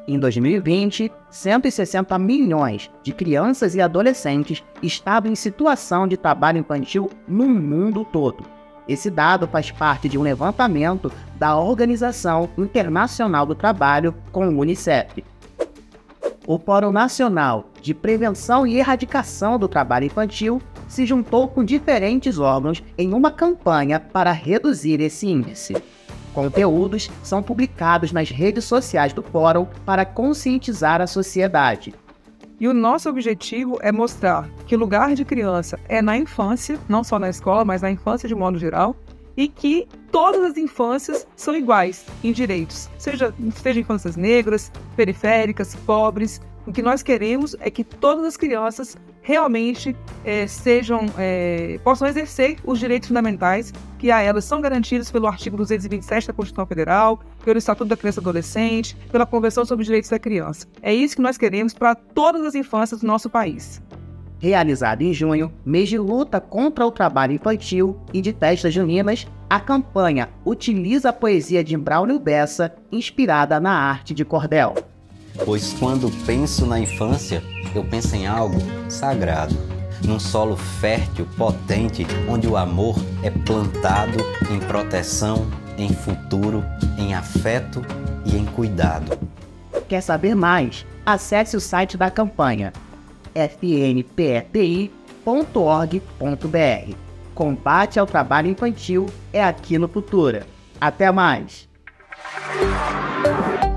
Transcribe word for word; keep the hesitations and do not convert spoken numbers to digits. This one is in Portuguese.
Em dois mil e vinte, cento e sessenta milhões de crianças e adolescentes estavam em situação de trabalho infantil no mundo todo. Esse dado faz parte de um levantamento da Organização Internacional do Trabalho com o Unicef. O Fórum Nacional de Prevenção e Erradicação do Trabalho Infantil se juntou com diferentes órgãos em uma campanha para reduzir esse índice. Conteúdos são publicados nas redes sociais do Fórum para conscientizar a sociedade. E o nosso objetivo é mostrar que o lugar de criança é na infância, não só na escola, mas na infância de modo geral, e que todas as infâncias são iguais em direitos, seja, seja infâncias negras, periféricas, pobres. O que nós queremos é que todas as crianças realmente é, sejam, é, possam exercer os direitos fundamentais que a elas são garantidos pelo artigo duzentos e vinte e sete da Constituição Federal, pelo Estatuto da Criança e Adolescente, pela Convenção sobre os Direitos da Criança. É isso que nós queremos para todas as infâncias do nosso país. Realizado em junho, mês de luta contra o trabalho infantil e de festas juninas, a campanha utiliza a poesia de Braulio Bessa, inspirada na arte de cordel. Pois quando penso na infância, eu penso em algo sagrado, num solo fértil, potente, onde o amor é plantado em proteção, em futuro, em afeto e em cuidado. Quer saber mais? Acesse o site da campanha f n p e t i ponto org ponto b r. Combate ao trabalho infantil é aqui no Futura. Até mais!